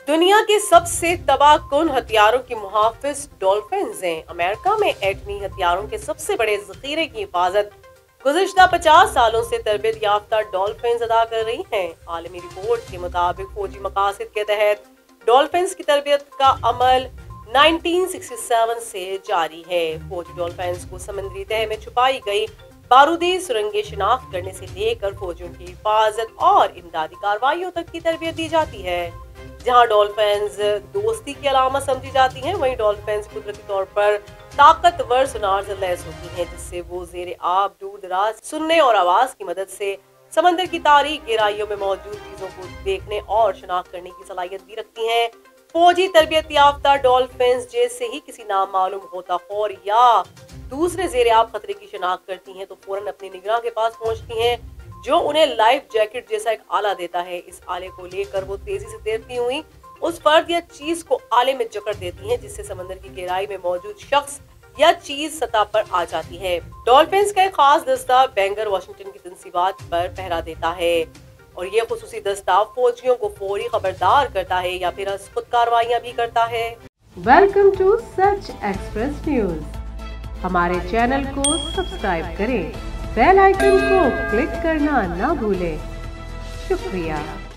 दुनिया के सबसे तबाहकुन हथियारों की मुहाफिज डॉल्फिन्स हैं। अमेरिका में एटमी हथियारों के सबसे बड़े जखीरे की हिफाजत गुज़िश्ता 50 सालों से तरबियत याफ्ता डॉल्फिन्स अदा कर रही हैं। आलमी रिपोर्ट के मुताबिक फौजी मकासद के तहत डॉल्फिन्स की तरबियत का अमल 1967 से जारी है। फौजी डॉल्फिन्स को समंदरी तह में छुपाई गई बारूदी सुरंगें शिनाख्त करने से लेकर फौजियों की हिफाजत और इमदादी कार्रवाइयों तक की तरबियत दी जाती है। जहां डॉल्फिन्स दोस्ती की अलामत समझी जाती हैं, वहीं डॉल्फिन्स कुदरती तौर पर ताकतवर सुनार से लैस होती हैं, जिससे वो ज़ेरे आब दूर दराज सुनने और आवाज की मदद से समंदर की तारीक गहराइयों में मौजूद चीजों को देखने और शनाख्त करने की सलाहियत भी रखती हैं। फौजी तरबियत याफ्ता डॉल्फिन्स जैसे ही किसी नामालूम गोताखोर या दूसरे ज़ेरे आब खतरे की शनाख्त करती हैं तो फौरन अपनी निगरान के पास पहुंचती हैं, जो उन्हें लाइफ जैकेट जैसा एक आला देता है। इस आले को लेकर वो तेजी से तैरती हुई उस फर्द या चीज को आले में जकड़ देती हैं, जिससे समंदर की गहराई में मौजूद शख्स या चीज सतह पर आ जाती है। डॉल्फिन्स का एक खास दस्ता बैंगर वाशिंगटन की तंसीबात पर पहरा देता है और ये खुसूसी दस्ता फौजियों को फौरी खबरदार करता है या फिर खुद कार्रवाइयां भी करता है। Welcome to Sach express news. हमारे चैनल को सब्सक्राइब करें, बेल आइकन को क्लिक करना ना भूलें। शुक्रिया।